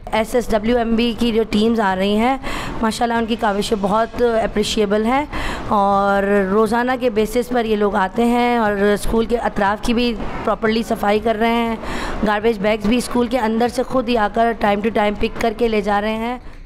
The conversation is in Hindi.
SSWMB की जो टीम्स आ रही हैं, माशाल्लाह उनकी काविशें बहुत अप्रिशिएबल हैं और रोज़ाना के बेसिस पर ये लोग आते हैं और स्कूल के अतराफ़ की भी प्रॉपर्ली सफाई कर रहे हैं। गार्बेज बैग्स भी स्कूल के अंदर से खुद ही आकर टाइम टू टाइम पिक करके ले जा रहे हैं।